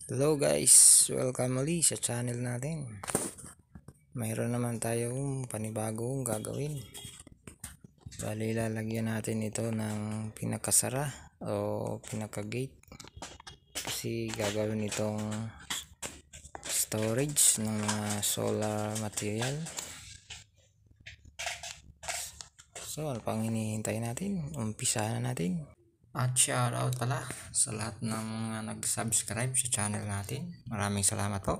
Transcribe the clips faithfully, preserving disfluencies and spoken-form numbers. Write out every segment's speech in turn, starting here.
Hello guys, welcome uli sa channel natin. Mayroon naman tayong panibagong gagawin. Bali, lalagyan natin ito ng pinakasara o pinaka-gate. Kasi gagawin itong storage ng mga solar material. So, ano pang hinihintay natin? Umpisahan na natin. At shoutout pala sa lahat ng mga nag-subscribe sa channel natin. Maraming salamat po.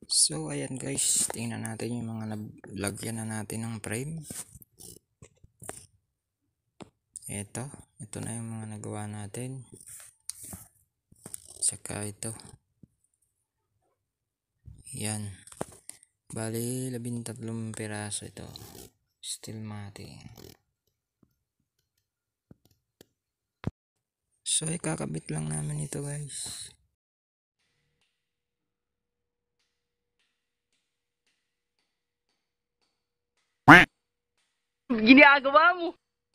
So ayan guys, tingnan natin yung mga lagyan na natin ng frame. Ito, ito na yung mga nagawa natin. Saka ito. Yan. Bali, labintatlong piraso ito. Steel matting. So, ikakabit lang namin ito guys. Ginagawa mo?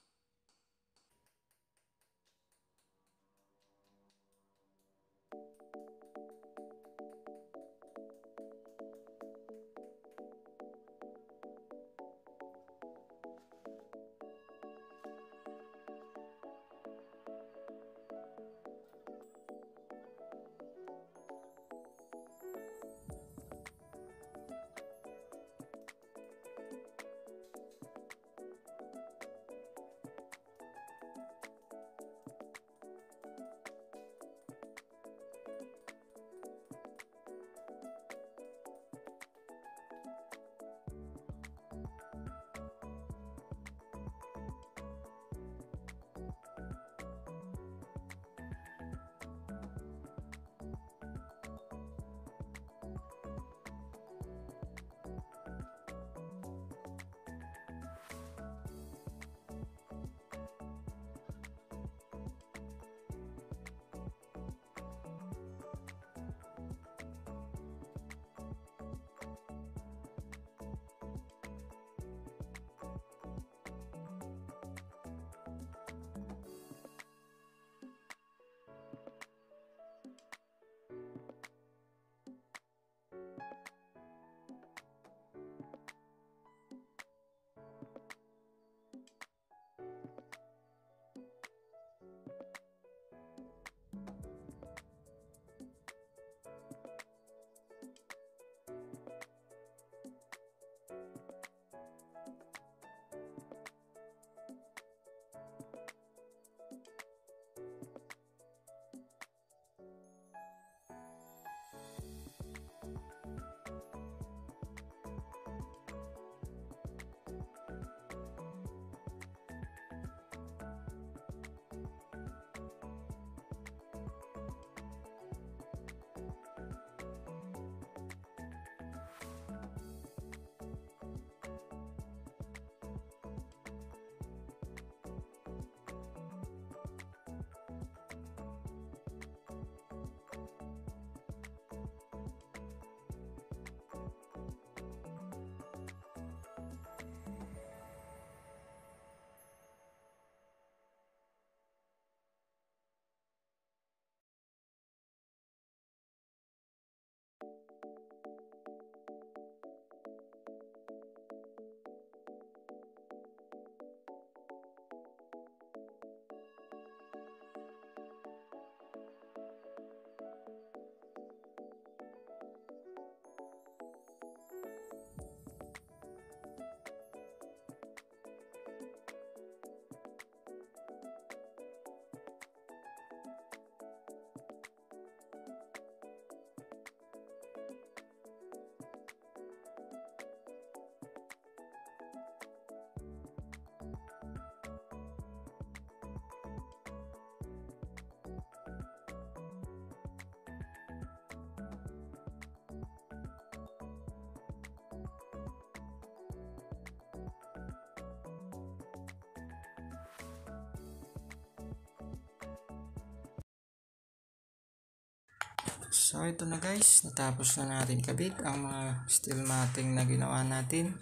So ito na guys, natapos na natin kabit ang mga steel matting na ginawa natin.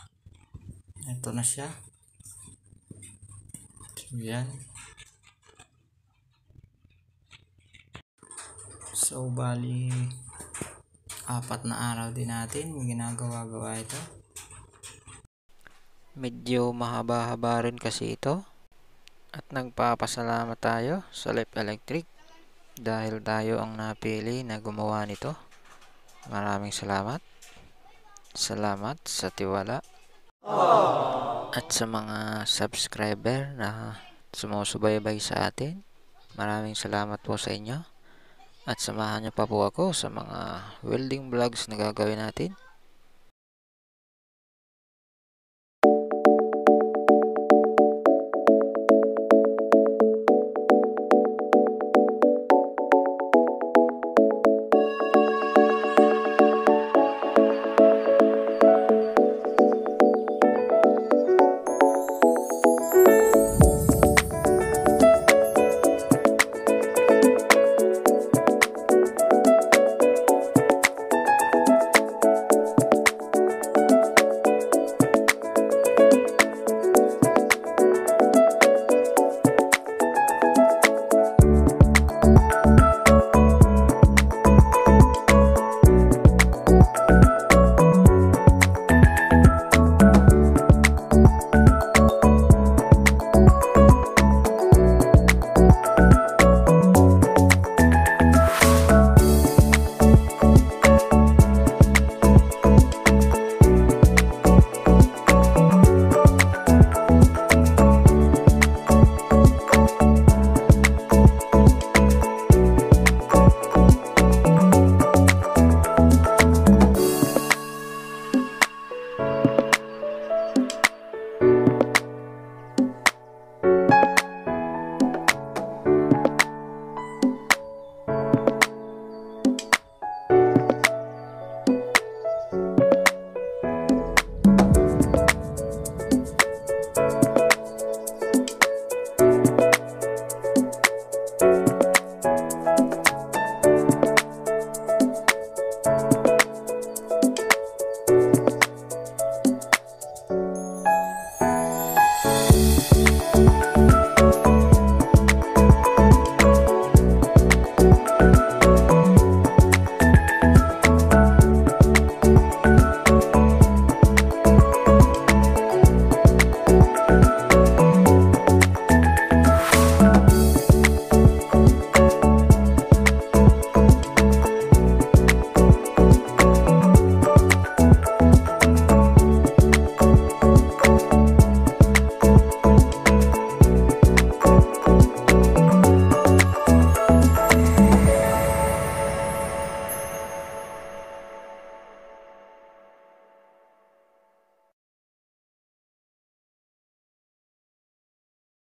Ito na siya. So yan. So bali apat na araw din natin ginagawa-gawa ito. Medyo mahaba-haba rin kasi ito. At nagpapasalamat tayo sa Life Electric dahil tayo ang napili na gumawa nito. Maraming salamat. Salamat sa tiwala. Aww. At sa mga subscriber na sumusubaybay sa atin. Maraming salamat po sa inyo. At samahan niyo pa po ako sa mga welding vlogs na gagawin natin.